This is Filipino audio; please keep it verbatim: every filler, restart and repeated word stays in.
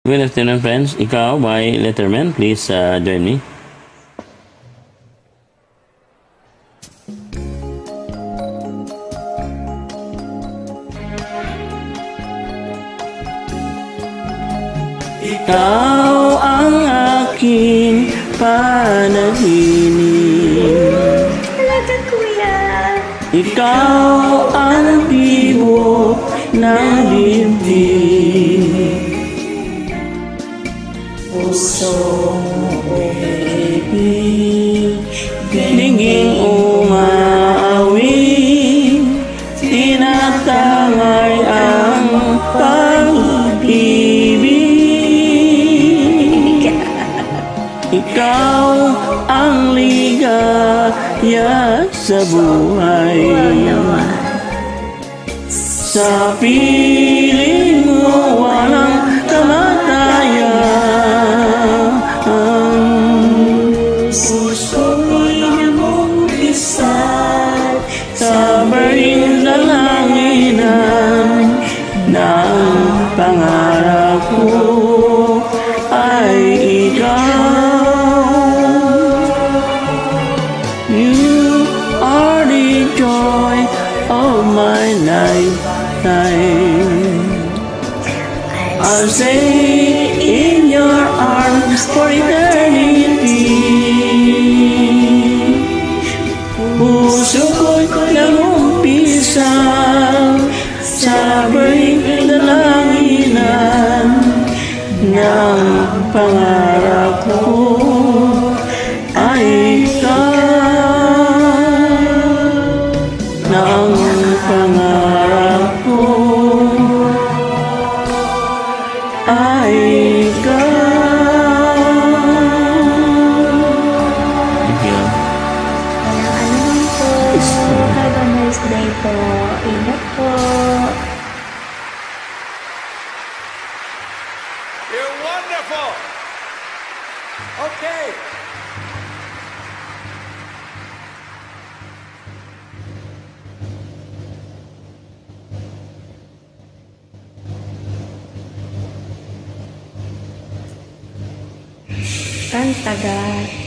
Good afternoon, friends. Ikaw by Lettermen. Please uh, join me. Ikaw ang aking panaginip. Talaga, kuya. Ikaw ang tibok ng dibdib. Pusong umiibig, dingging umaawing, tinatangay ang pag-ibig. Ikaw ang ligaya sa buhay. Sa piling mo walang kamatayan. Puso'y namumpisal sa baring dalanginan ng pangarap ko ay ikaw. You are the joy of my lifetime. I'll stay in your arms for eternity. Puso ko'y nangumpisal sa baring dalanginan ng pangarap ko ay ikaw. Ng pangarap ko ay ikaw. Thank you. Walang anuman po. Have a nice day po. Ingat po. You're wonderful. Okay. Ang tagal.